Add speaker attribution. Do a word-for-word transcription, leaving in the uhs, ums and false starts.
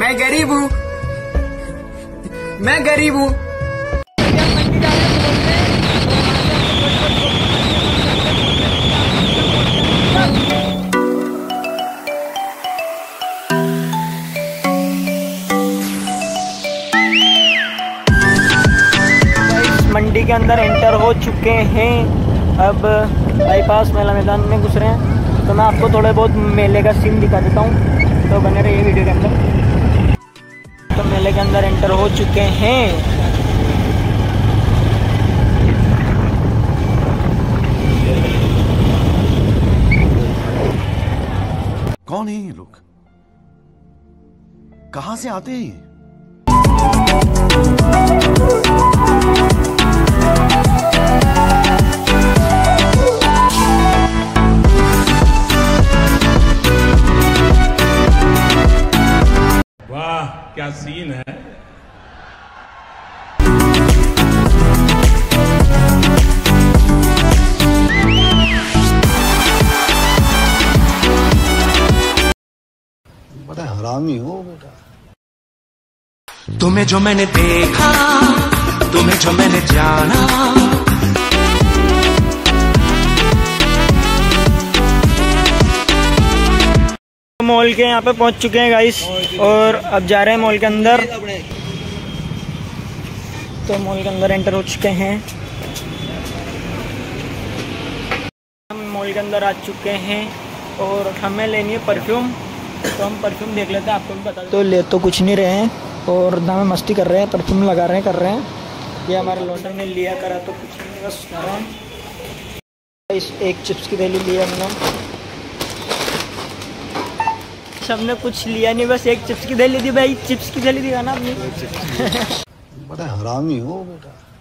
Speaker 1: मैं गरीब हूँ, मैं गरीब हूँ।
Speaker 2: मंडी के अंदर एंटर हो चुके हैं। अब बाईपास मेला मैदान में घुस रहे हैं, तो मैं आपको थोड़े बहुत मेले का सीन दिखा देता हूँ, तो बने रहिए वीडियो के अंदर। तो मेले के अंदर एंटर हो चुके हैं।
Speaker 3: कौन है ये लोग, कहां से आते हैं?
Speaker 4: वाह क्या सीन है।
Speaker 3: बड़ा हरामी हो बेटा।
Speaker 5: तुम्हें जो मैंने देखा, तुम्हें जो मैंने जाना,
Speaker 2: मॉल के यहाँ पे पहुँच चुके हैं गाइस, और अब जा रहे हैं मॉल के अंदर। तो मॉल के अंदर एंटर हो चुके हैं। हम मॉल के अंदर आ चुके हैं और हमें लेनी है परफ्यूम, तो हम परफ्यूम देख लेते हैं, आपको भी बता दें। तो ले तो कुछ नहीं रहे हैं और दाम में मस्ती कर रहे हैं, परफ्यूम लगा रहे हैं कर रहे हैं। ये हमारे लौंडे ने लिया करा तो कुछ नहीं, बस कर रहे हैं। इस एक चिप्स की थैली लिया हमने, हमने कुछ लिया नहीं, बस एक चिप्स की थैली दी भाई। चिप्स की थैली दिखाना अपनी।
Speaker 3: बड़ा हरामी हो बेटा।